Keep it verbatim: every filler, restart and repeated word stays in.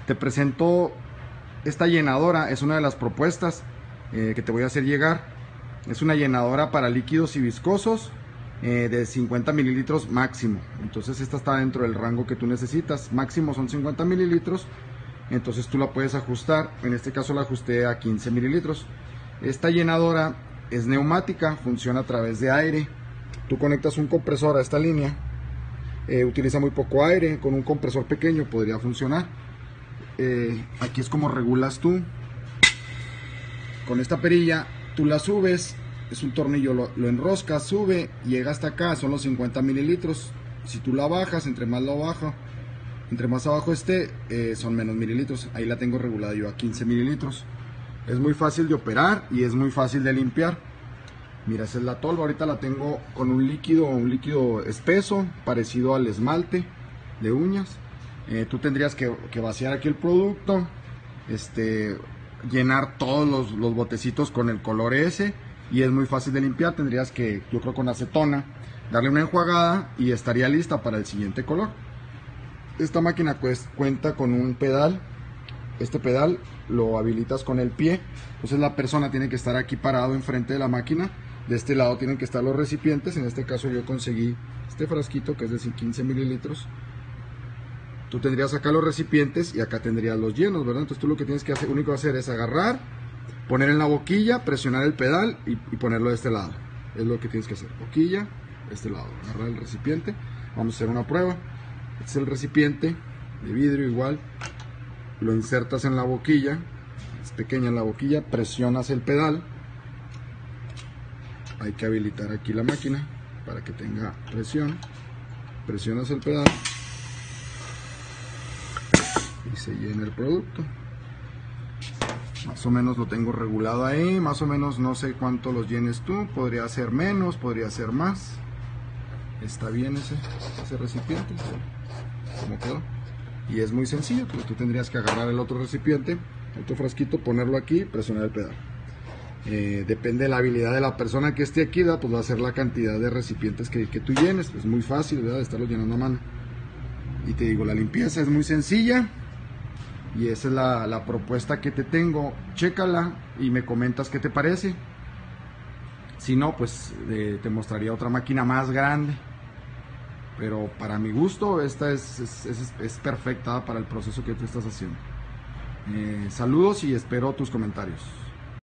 Te presento esta llenadora, es una de las propuestas eh, que te voy a hacer llegar. Es una llenadora para líquidos y viscosos eh, de cincuenta mililitros máximo. Entonces esta está dentro del rango que tú necesitas. Máximo son cincuenta mililitros. Entonces tú la puedes ajustar. En este caso la ajusté a quince mililitros. Esta llenadora es neumática, funciona a través de aire. Tú conectas un compresor a esta línea. Eh, utiliza muy poco aire, con un compresor pequeño podría funcionar. Eh, aquí es como regulas tú. Con esta perilla tú la subes, es un tornillo, lo, lo enroscas, sube, llega hasta acá, son los cincuenta mililitros. Si tú la bajas, entre más lo bajo, entre más abajo esté, eh, son menos mililitros. Ahí la tengo regulada yo a quince mililitros. Es muy fácil de operar y es muy fácil de limpiar. Mira, esa es la tolva. Ahorita la tengo con un líquido, un líquido espeso, parecido al esmalte de uñas. Eh, tú tendrías que, que vaciar aquí el producto, este, llenar todos los, los botecitos con el color ese, y es muy fácil de limpiar. Tendrías que, yo creo, con acetona, darle una enjuagada y estaría lista para el siguiente color. Esta máquina pues, cuenta con un pedal. Este pedal lo habilitas con el pie, entonces la persona tiene que estar aquí parado enfrente de la máquina. De este lado tienen que estar los recipientes. En este caso yo conseguí este frasquito que es de quince mililitros. Tú tendrías acá los recipientes y acá tendrías los llenos, ¿verdad? Entonces tú lo que tienes que hacer, único que hacer es agarrar, poner en la boquilla, presionar el pedal y, y ponerlo de este lado. Es lo que tienes que hacer, boquilla, de este lado, agarrar el recipiente. Vamos a hacer una prueba. Este es el recipiente de vidrio igual. Lo insertas en la boquilla, es pequeña la boquilla, presionas el pedal. Hay que habilitar aquí la máquina para que tenga presión. Presionas el pedal y se llena el producto. Más o menos lo tengo regulado ahí, más o menos no sé cuánto los llenes tú, podría ser menos, podría ser más. Está bien ese, ese recipiente, ¿cómo quedó? Y es muy sencillo, pues tú tendrías que agarrar el otro recipiente, otro frasquito, ponerlo aquí y presionar el pedal. Eh, depende de la habilidad de la persona que esté aquí, ¿verdad? Pues va a ser la cantidad de recipientes que, que tú llenes. Es muy fácil, ¿verdad?, de estarlo llenando a mano. Y te digo, la limpieza es muy sencilla y esa es la, la propuesta que te tengo. Chécala y me comentas qué te parece. Si no, pues eh, te mostraría otra máquina más grande. Pero para mi gusto esta es, es, es, es perfecta para el proceso que tú estás haciendo. Eh, saludos y espero tus comentarios.